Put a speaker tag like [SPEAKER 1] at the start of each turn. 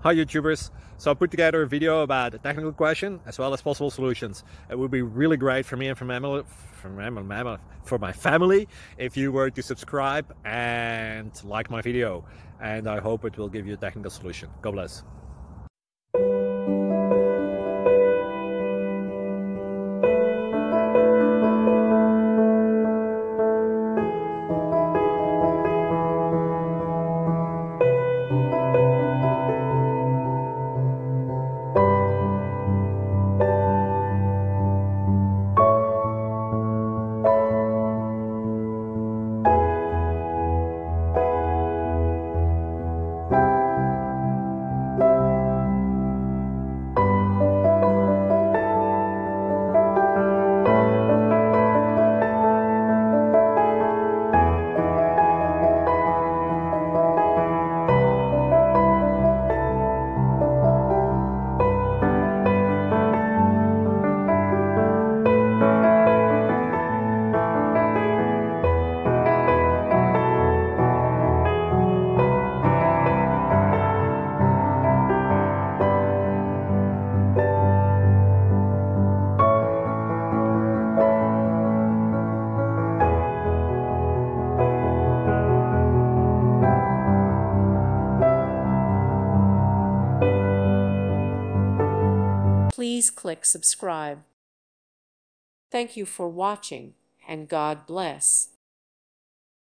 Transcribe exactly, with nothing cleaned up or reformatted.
[SPEAKER 1] Hi YouTubers, so I put together a video about a technical question as well as possible solutions. It would be really great for me and for, mammal, for, mammal, for my family if you were to subscribe and like my video, and I hope it will give you a technical solution. God bless.
[SPEAKER 2] Please click subscribe. Thank you for watching, and God bless.